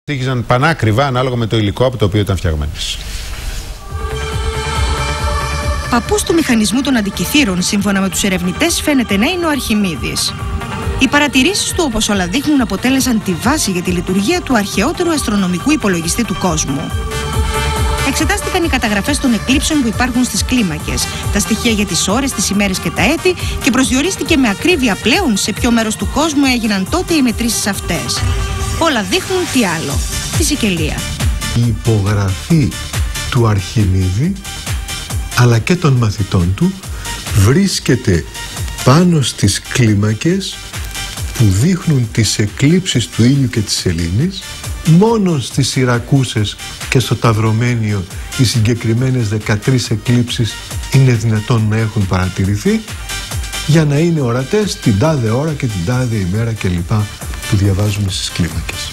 Στοίχιζαν πανάκριβα ανάλογα με το υλικό από το οποίο ήταν φτιαγμένες. Παππούς του μηχανισμού των αντικειθήρων, σύμφωνα με τους ερευνητές, φαίνεται να είναι ο Αρχιμίδης. Οι παρατηρήσεις του, όπως όλα δείχνουν, αποτέλεσαν τη βάση για τη λειτουργία του αρχαιότερου αστρονομικού υπολογιστή του κόσμου. Εξετάστηκαν οι καταγραφές των εκλήψεων που υπάρχουν στις κλίμακες, τα στοιχεία για τις ώρες, τις ημέρες και τα έτη και προσδιορίστηκε με ακρίβεια πλέον σε ποιο μέρος του κόσμου έγιναν τότε οι μετρήσεις αυτές. Όλα δείχνουν τι άλλο, τη Σικελία. Η υπογραφή του Αρχιμίδη αλλά και των μαθητών του βρίσκεται πάνω στις κλίμακες που δείχνουν τις εκλήψεις του ήλιου και της σελήνης. Μόνο στις Σιρακούσες και στο Ταυρομένιο οι συγκεκριμένες 13 εκλήψεις είναι δυνατόν να έχουν παρατηρηθεί για να είναι ορατές την τάδε ώρα και την τάδε ημέρα κλπ. Που διαβάζουμε στις κλίμακες.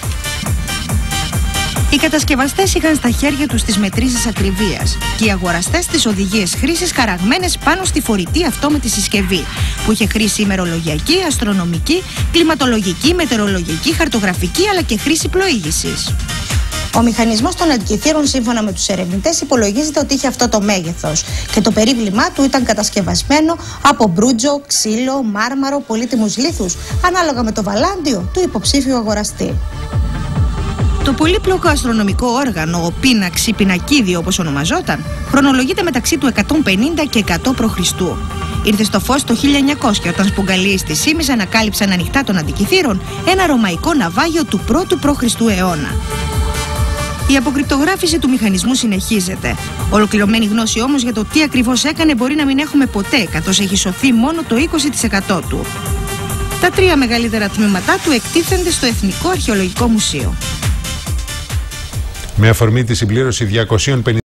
Οι κατασκευαστές είχαν στα χέρια τους τις μετρήσεις ακριβίας και οι αγοραστές τις οδηγίες χρήσης χαραγμένες πάνω στη φορητή αυτόματη συσκευή που είχε χρήση ημερολογιακή, αστρονομική, κλιματολογική, μετεωρολογική, χαρτογραφική αλλά και χρήση πλοήγησης. Ο μηχανισμός των αντικειθήρων, σύμφωνα με τους ερευνητές, υπολογίζεται ότι είχε αυτό το μέγεθος και το περίβλημά του ήταν κατασκευασμένο από μπρούτζο, ξύλο, μάρμαρο, πολύτιμους λίθους, ανάλογα με το βαλάντιο του υποψήφιου αγοραστή. Το πολύπλοκο αστρονομικό όργανο, ο πίναξ ή πινακίδιο όπως ονομαζόταν, χρονολογείται μεταξύ του 150 και 100 π.Χ. Ήρθε στο φως το 1900 όταν σπουγκαλίοι στη Σίμις ανακάλυψαν ανοιχτά των αντικειθήρων ένα ρωμαϊκό ναυάγιο του 1ου π.Χ. αιώνα. Η αποκρυπτογράφηση του μηχανισμού συνεχίζεται. Ολοκληρωμένη γνώση όμως για το τι ακριβώς έκανε μπορεί να μην έχουμε ποτέ, καθώς έχει σωθεί μόνο το 20% του. Τα 3 μεγαλύτερα τμήματά του εκτίθενται στο Εθνικό Αρχαιολογικό Μουσείο. Με αφορμή τη συμπλήρωση 250